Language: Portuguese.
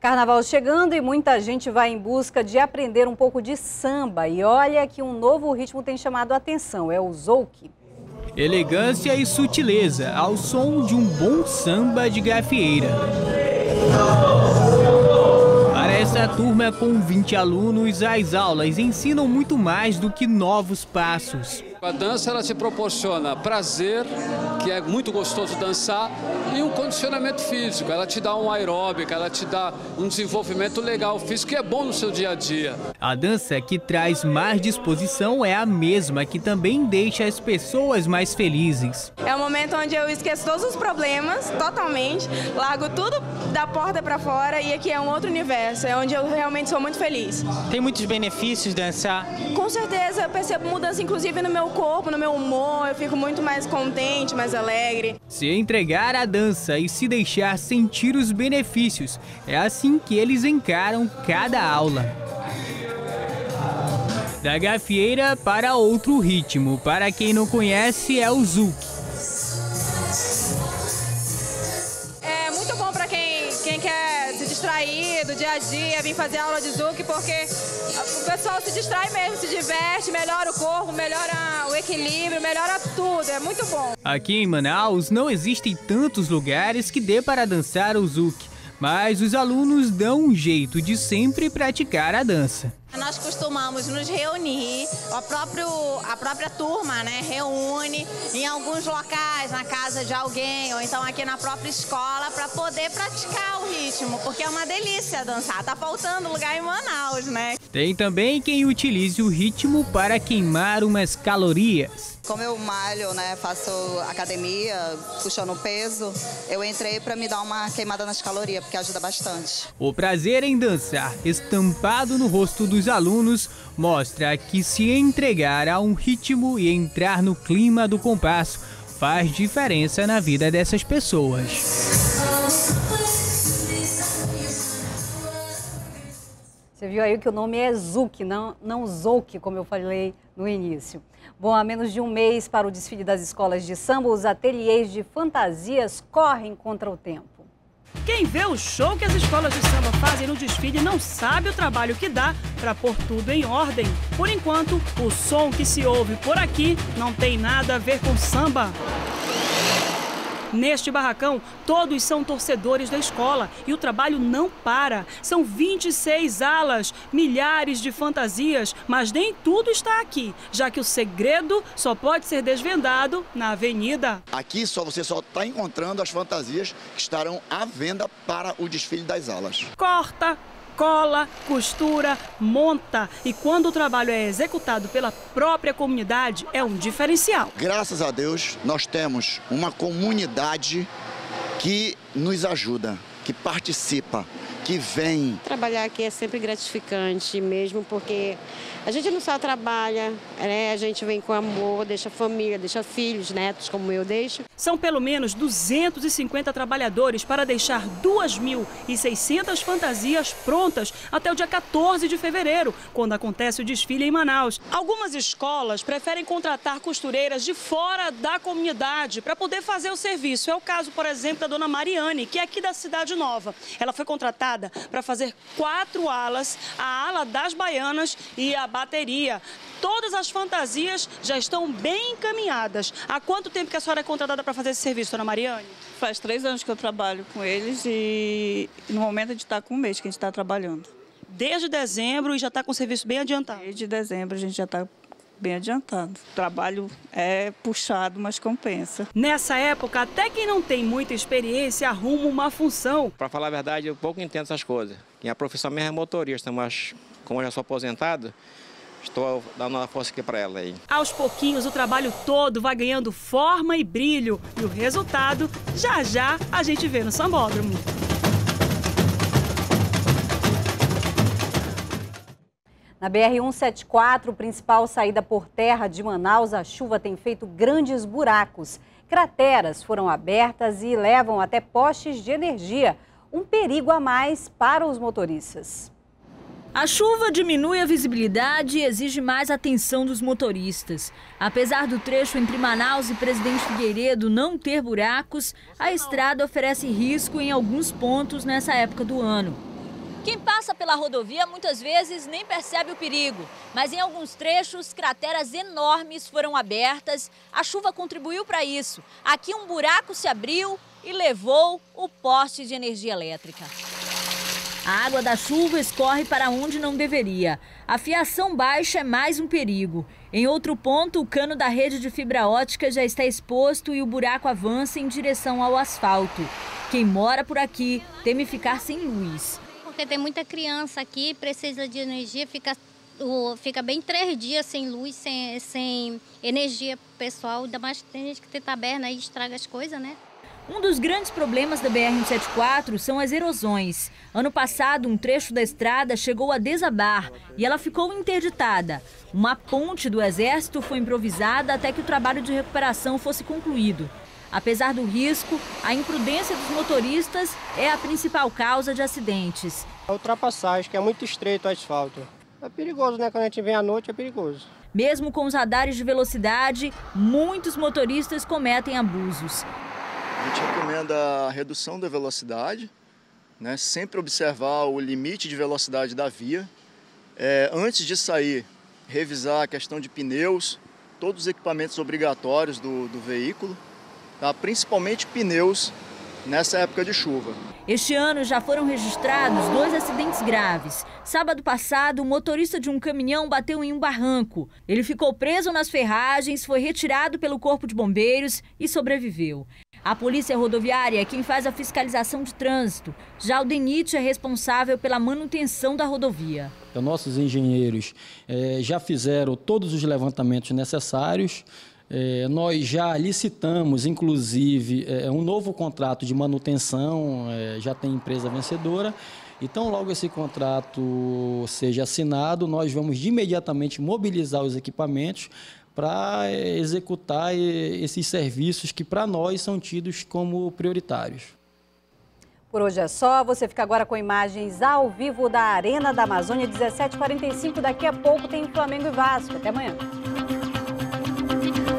Carnaval chegando e muita gente vai em busca de aprender um pouco de samba. E olha que um novo ritmo tem chamado a atenção, é o zouk. Elegância e sutileza ao som de um bom samba de gafieira. Para essa turma com 20 alunos, as aulas ensinam muito mais do que novos passos. A dança ela te proporciona prazer, que é muito gostoso dançar, e um condicionamento físico. Ela te dá um aeróbico, ela te dá um desenvolvimento legal físico que é bom no seu dia a dia. A dança que traz mais disposição é a mesma que também deixa as pessoas mais felizes. É um momento onde eu esqueço todos os problemas, totalmente, largo tudo da porta para fora e aqui é um outro universo, é onde eu realmente sou muito feliz. Tem muitos benefícios dançar? Com certeza, eu percebo mudança inclusive no meu corpo, no meu humor, eu fico muito mais contente, mais alegre. Se entregar à dança e se deixar sentir os benefícios, é assim que eles encaram cada aula. Da gafieira para outro ritmo, para quem não conhece é o zouk. É muito bom para quem quer se distrair do dia a dia, vir fazer aula de zouk, porque o pessoal se distrai mesmo, se diverte, melhora o corpo, melhora o equilíbrio, melhora tudo, é muito bom. Aqui em Manaus não existem tantos lugares que dê para dançar o zouk, mas os alunos dão um jeito de sempre praticar a dança. Nós costumamos nos reunir, a própria turma, né, reúne em alguns locais, na casa de alguém, ou então aqui na própria escola, para poder praticar o ritmo, porque é uma delícia dançar, tá faltando lugar em Manaus, né? Tem também quem utilize o ritmo para queimar umas calorias. Como eu malho, né, faço academia, puxando peso, eu entrei para me dar uma queimada nas calorias, porque ajuda bastante. O prazer em dançar, estampado no rosto dos alunos, mostra que se entregar a um ritmo e entrar no clima do compasso faz diferença na vida dessas pessoas. Você viu aí que o nome é zouk, não zouk, como eu falei no início. Bom, a menos de um mês para o desfile das escolas de samba, os ateliês de fantasias correm contra o tempo. Quem vê o show que as escolas de samba fazem no desfile não sabe o trabalho que dá para pôr tudo em ordem. Por enquanto, o som que se ouve por aqui não tem nada a ver com samba. Neste barracão, todos são torcedores da escola e o trabalho não para. São 26 alas, milhares de fantasias, mas nem tudo está aqui, já que o segredo só pode ser desvendado na avenida. Aqui você só está encontrando as fantasias que estarão à venda para o desfile das alas. Corta, cola, costura, monta e quando o trabalho é executado pela própria comunidade é um diferencial. Graças a Deus nós temos uma comunidade que nos ajuda, que participa, que vem. Trabalhar aqui é sempre gratificante mesmo, porque a gente não só trabalha, né? A gente vem com amor, deixa família, deixa filhos, netos, como eu deixo. São pelo menos 250 trabalhadores para deixar 2.600 fantasias prontas até o dia 14 de fevereiro, quando acontece o desfile em Manaus. Algumas escolas preferem contratar costureiras de fora da comunidade para poder fazer o serviço. É o caso, por exemplo, da dona Mariane, que é aqui da Cidade Nova. Ela foi contratada para fazer 4 alas, a ala das baianas e a bateria. Todas as fantasias já estão bem encaminhadas. Há quanto tempo que a senhora é contratada para fazer esse serviço, dona Mariane? Faz 3 anos que eu trabalho com eles e no momento a gente está com um mês que a gente está trabalhando. Desde dezembro e já está com o serviço bem adiantado? Desde dezembro a gente já está bem adiantado. O trabalho é puxado, mas compensa. Nessa época, até quem não tem muita experiência arruma uma função. Para falar a verdade, eu pouco entendo essas coisas. Minha profissão mesmo é motorista, mas como eu já sou aposentado, estou dando uma força aqui para ela aí. Aos pouquinhos, o trabalho todo vai ganhando forma e brilho. E o resultado, já a gente vê no sambódromo. Na BR-174, principal saída por terra de Manaus, a chuva tem feito grandes buracos. Crateras foram abertas e levam até postes de energia. Um perigo a mais para os motoristas. A chuva diminui a visibilidade e exige mais atenção dos motoristas. Apesar do trecho entre Manaus e Presidente Figueiredo não ter buracos, a estrada oferece risco em alguns pontos nessa época do ano. Quem passa pela rodovia muitas vezes nem percebe o perigo, mas em alguns trechos, crateras enormes foram abertas. A chuva contribuiu para isso. Aqui um buraco se abriu e levou o poste de energia elétrica. A água da chuva escorre para onde não deveria. A fiação baixa é mais um perigo. Em outro ponto, o cano da rede de fibra ótica já está exposto e o buraco avança em direção ao asfalto. Quem mora por aqui teme ficar sem luz. Porque tem muita criança aqui, precisa de energia, fica bem 3 dias sem luz, sem energia pessoal, ainda mais que tem gente que tem taberna e estraga as coisas, né? Um dos grandes problemas da BR-174 são as erosões. Ano passado, um trecho da estrada chegou a desabar e ela ficou interditada. Uma ponte do Exército foi improvisada até que o trabalho de recuperação fosse concluído. Apesar do risco, a imprudência dos motoristas é a principal causa de acidentes. A ultrapassagem, que é muito estreito o asfalto. É perigoso, né? Quando a gente vem à noite, é perigoso. Mesmo com os radares de velocidade, muitos motoristas cometem abusos. A gente recomenda a redução da velocidade, né? Sempre observar o limite de velocidade da via. Antes de sair, revisar a questão de pneus, todos os equipamentos obrigatórios do veículo. Tá? Principalmente pneus nessa época de chuva. Este ano já foram registrados 2 acidentes graves. Sábado passado, o motorista de um caminhão bateu em um barranco. Ele ficou preso nas ferragens, foi retirado pelo Corpo de Bombeiros e sobreviveu. A Polícia Rodoviária é quem faz a fiscalização de trânsito. Já o DENIT é responsável pela manutenção da rodovia. Então, nossos engenheiros já fizeram todos os levantamentos necessários. Nós já licitamos, inclusive, um novo contrato de manutenção, já tem empresa vencedora. Então, logo esse contrato seja assinado, nós vamos imediatamente mobilizar os equipamentos para executar esses serviços que, para nós, são tidos como prioritários. Por hoje é só. Você fica agora com imagens ao vivo da Arena da Amazônia, 17h45. Daqui a pouco tem Flamengo e Vasco. Até amanhã.